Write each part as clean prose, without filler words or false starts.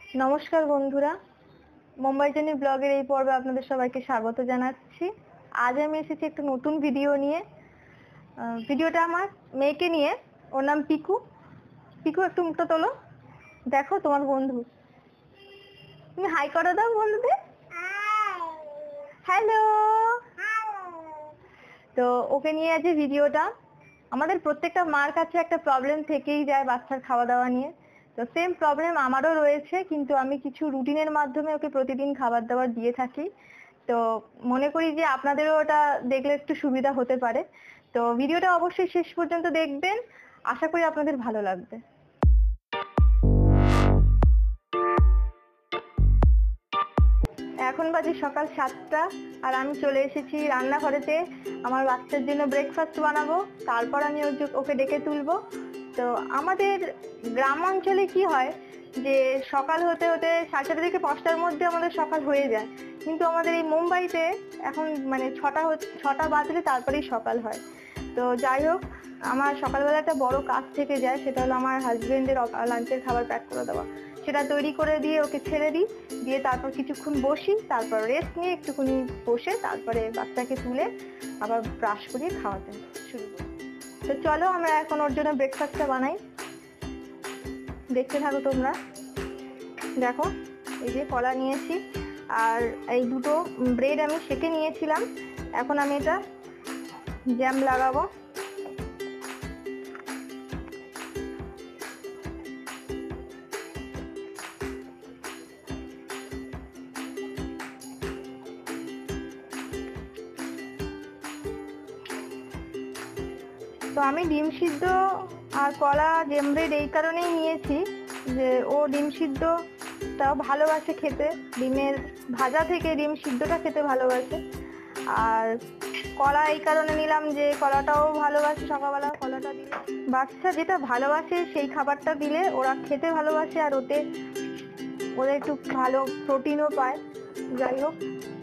নমস্কার বন্ধুরা, মুম্বাই জার্নি ব্লগের এই পর্বে আপনাদের সবাইকে স্বাগত জানাচ্ছি। আজ আমি এসেছি একটা নতুন ভিডিও নিয়ে। ভিডিওটা আমার মেয়েকে নিয়ে। ওর নাম পিকু। পিকু, একটু মুখটা তোলো, দেখো তোমার বন্ধু। তুমি হাই করে দাও বন্ধুদের। হ্যালো। তো ওকে নিয়ে আজ ভিডিওটা। আমাদের প্রত্যেকটা মার কাছে একটা প্রবলেম থেকেই যায় বাচ্চার খাওয়া দাওয়া নিয়ে। তো সেম প্রবলেম আমারও রয়েছে, কিন্তু আমি কিছু রুটিনের মাধ্যমে ওকে প্রতিদিন খাবার দাবার দিয়ে থাকি। তো মনে করি যে আপনাদেরও ওটা দেখলে একটু সুবিধা হতে পারে। তো ভিডিওটা অবশ্যই শেষ পর্যন্ত দেখবেন, আশা করি আপনাদের ভালো লাগবে। এখন বাজে সকাল 7টা, আর আমি চলে এসেছি রান্নাঘরেতে। আমার বাচ্চার জন্য ব্রেকফাস্ট বানাবো, তারপর আমি ওকে ডেকে তুলবো। তো আমাদের গ্রাম অঞ্চলে কি হয় যে সকাল হতে হতে 7:30 থেকে 5টার মধ্যে আমাদের সকাল হয়ে যায়, কিন্তু আমাদের এই মুম্বাইতে এখন মানে 6টা বাজলে তারপরেই সকাল হয়। তো যাই হোক, আমার সকালবেলা একটা বড় কাজ থেকে যায়, সেটা হলো আমার হাজবেন্ডের লাঞ্চের খাবার প্যাক করে দেওয়া। সেটা তৈরি করে দিয়ে ওকে ছেড়ে দিই, দিয়ে তারপর কিছুক্ষণ বসি, তারপর রেস্ট নিয়ে একটুখানি বসে তারপরে বাচ্চাকে তুলে আবার ব্রাশ করিয়ে খাওয়াতে শুরু করি। তো চলো আমরা এখন ওর জন্য ব্রেকফাস্টটা বানাই, দেখতে থাকো তোমরা। দেখো, এই যে কলা নিয়েছি, আর এই দুটো ব্রেড আমি সেকে নিয়েছিলাম। এখন আমি এটা জ্যাম লাগাবো। তো আমি ডিম সিদ্ধ আর কলা জ্যাম ব্রেড এই কারণেই নিয়েছি যে ও ডিম সিদ্ধটাও ভালোবাসে খেতে, ডিমের ভাজা থেকে ডিম সিদ্ধটা খেতে ভালোবাসে। আর কলা এই কারণে নিলাম যে কলাটাও ভালোবাসে, সকালবেলা কলাটা দিলে বাচ্চা যেটা ভালোবাসে সেই খাবারটা দিলে ওরা খেতে ভালোবাসে, আর ওদের একটু ভালো প্রোটিনও পায়। যাই হোক,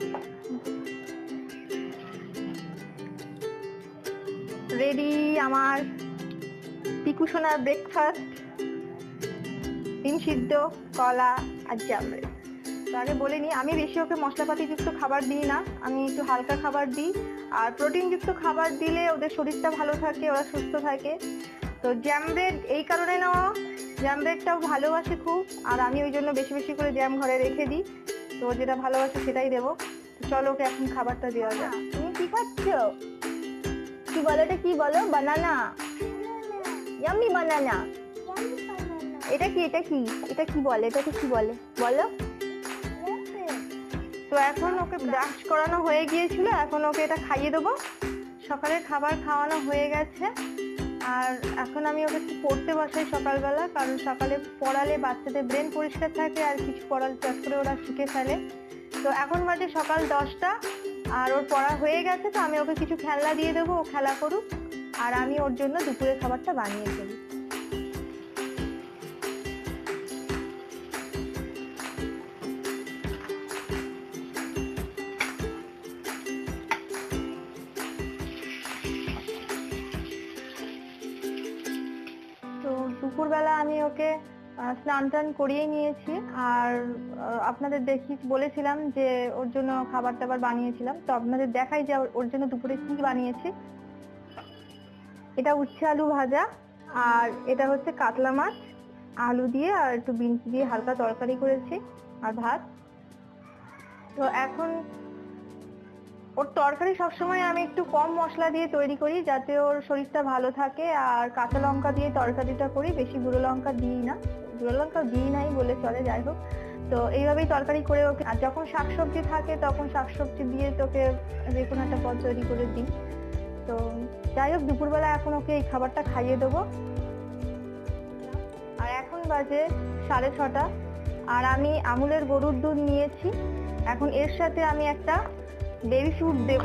রেডি আমার পিকু সোনার ব্রেকফাস্ট, ডিম সিদ্ধ, কলা আর জ্যাম ব্রেড। তো আগে বলে নিই, আমি বেশি ওকে মশলাপাতিযুক্ত খাবার দিই না, আমি একটু হালকা খাবার দিই। আর প্রোটিনযুক্ত খাবার দিলে ওদের শরীরটা ভালো থাকে, ওরা সুস্থ থাকে। তো জ্যাম ব্রেড এই কারণে নেওয়া, জ্যাম ব্রেডটাও ভালোবাসে খুব, আর আমি ওই জন্য বেশি বেশি করে জ্যাম ঘরে রেখে দিই। তো যেটা ভালোবাসে সেটাই দেবো। চলো ওকে এখন খাবারটা দেওয়া যায়। তুমি কি খাচ্ছ? কি বলো, এটা কি বলো? Banana, yummy banana. এটা কি এটা কি এটা কি বলে, এটাকে কি বলে বলো? তো এখন ওকে ব্রাশ করানো হয়ে গিয়েছিল, এখন ওকে এটা খাইয়ে দেবো। সকালের খাবার খাওয়ানো হয়ে গেছে, আর এখন আমি ওকে একটু পড়তে বসাই সকালবেলা, কারণ সকালে পড়ালে বাচ্চাদের ব্রেন পরিষ্কার থাকে, আর কিছু পড়ালে চট করে ওরা শিখে ফেলে। তো এখন বাজে সকাল 10টা, আর ওর পড়া হয়ে গেছে। তো আমি ওকে কিছু খেলনা দিয়ে দেবো, ও খেলা করুক, আর আমি ওর জন্য দুপুরের খাবারটা বানিয়ে ফেলি। তো দুপুরবেলা আমি ওকে স্নান টান করিয়ে নিয়েছি, আর আপনাদের বলেছিলাম যে ওর জন্য খাবার টাবার বানিয়েছিলাম। তো আপনাদের দেখাই যে ওর জন্য দুপুরে কি বানিয়েছি। এটা উচ্ছে আলু ভাজা, আর এটা হচ্ছে কাতলা মাছ আলু দিয়ে আর একটু বিনস দিয়ে হালকা তরকারি করেছি, আর ভাত। তো এখন ওর তরকারি সবসময় আমি একটু কম মশলা দিয়ে তৈরি করি, যাতে ওর শরীরটা ভালো থাকে। আর কাঁচা লঙ্কা দিয়ে তরকারিটা করি, বেশি গুঁড়ো লঙ্কা দিই না, গুঁড়ো লঙ্কা দিই নাই বলে চলে। যাই হোক, তো এইভাবেই তরকারি করে ওকে। আর যখন শাকসবজি থাকে তখন শাকসবজি দিয়ে তোকে যে কোনো একটা পদ তৈরি করে দিই। তো যাই হোক, দুপুরবেলা এখন ওকে এই খাবারটা খাইয়ে দেবো। আর এখন বাজে 6:30, আর আমি আমুলের গরুর দুধ নিয়েছি। এখন এর সাথে আমি একটা বেবি ফুড দেব।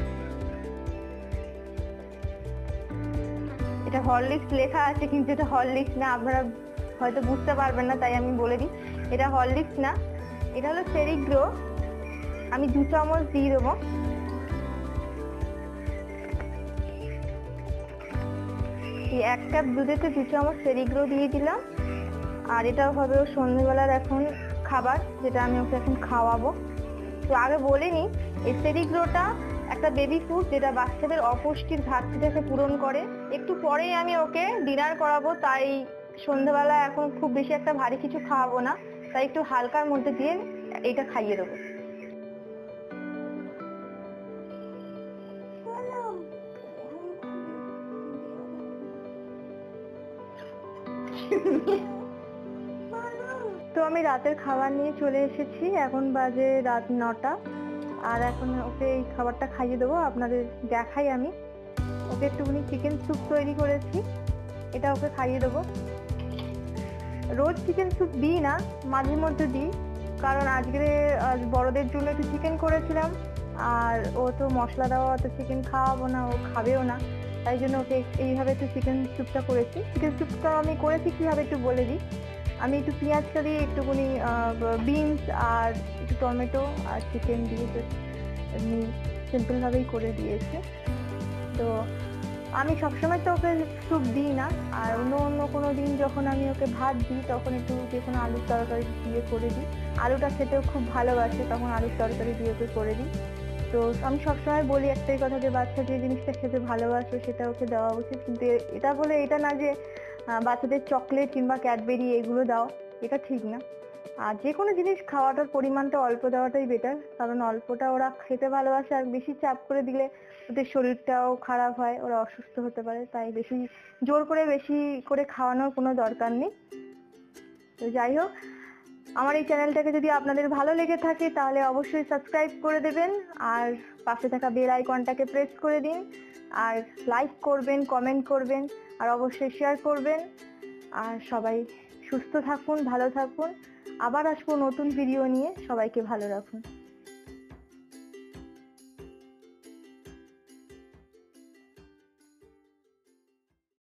এটা হরলিক্স লেখা আছে, কিন্তু এটা হরলিক্স না, আপনারা হয়তো বুঝতে পারবেন না, তাই আমি বলে দিই এটা হরলিক্স না, এটা হলো সেরিগ্রো। আমি 2 চামচ দিয়ে দেবো। এই 1 কাপ দুধেতে 2 চামচ সেরিগ্রো দিয়ে দিলাম। আর এটাও হবে সন্ধ্যেবেলার এখন খাবার যেটা আমি ওকে এখন খাওয়াবো। তো আগে বলে নিই, এই সেরিগ্রোটা একটা বেবি ফুড যেটা বাচ্চাদের অপুষ্টির ঘাটতিটাকে পূরণ করে। একটু পরেই আমি ওকে ডিনার করাবো, তাই সন্ধ্যাবেলা এখন খুব বেশি একটা ভারী কিছু খাওয়াবো না, তাই একটু হালকার মধ্যে দিয়ে এটা খাইয়ে দেবো। তো আমি রাতের খাবার নিয়ে চলে এসেছি, এখন বাজে রাত 9টা, আর এখন ওকে এই খাবারটা খাইয়ে দেবো। আপনাদের দেখাই, আমি ওকে একটুখানি চিকেন স্যুপ তৈরি করেছি, এটা ওকে খাইয়ে দেবো। রোজ চিকেন স্যুপ দিই না, মাঝে মধ্যে দিই, কারণ আজকে বড়দের জন্য একটু চিকেন করেছিলাম, আর ও তো মশলা দেওয়া অত চিকেন খাওয়াবো না, ও খাবেও না, তাই জন্য ওকে এইভাবে একটু চিকেন স্যুপটা করেছি। চিকেন স্যুপটা আমি করেছি কীভাবে একটু বলে দিই। আমি একটু পেঁয়াজটা দিয়ে একটুখানি বিনস আর একটু টমেটো আর চিকেন দিয়ে এমনি সিম্পলভাবেই করে দিয়েছি। তো আমি সবসময় তো ওকে স্যুপ দিই না, আর অন্য কোনো দিন যখন আমি ওকে ভাত দিই তখন একটু যে কোনো আলুর তরকারি দিয়ে করে দিই। আলুটা খেতেও খুব ভালোবাসে, তখন আলুর তরকারি দিয়ে ওকে করে দিই। তো আমি সবসময় বলি একটাই কথা, যে বাচ্চা যে জিনিসটা খেতে ভালোবাসে সেটা ওকে দেওয়া উচিত, কিন্তু এটা বলে এটা না যে বাচ্চাদের চকলেট কিংবা ক্যাডবেরি এগুলো দাও, এটা ঠিক না। আর যে কোনো জিনিস খাওয়াটার পরিমাণটা অল্প দেওয়াটাই বেটার, কারণ অল্পটা ওরা খেতে ভালোবাসে, আর বেশি চাপ করে দিলে ওদের শরীরটাও খারাপ হয়, ওরা অসুস্থ হতে পারে, তাই বেশি জোর করে বেশি করে খাওয়ানোর কোনো দরকার নেই। তো যাই হোক, আমার এই চ্যানেলটাকে যদি আপনাদের ভালো লেগে থাকে তাহলে অবশ্যই সাবস্ক্রাইব করে দেবেন, আর পাশে থাকা বেল আইকনটাকে প্রেস করে দিন, আর লাইক করবেন, কমেন্ট করবেন, আর অবশ্যই শেয়ার করবেন। আর সবাই সুস্থ থাকুন, ভালো থাকুন, আবার আসবো নতুন ভিডিও নিয়ে। সবাইকে ভালো রাখুন।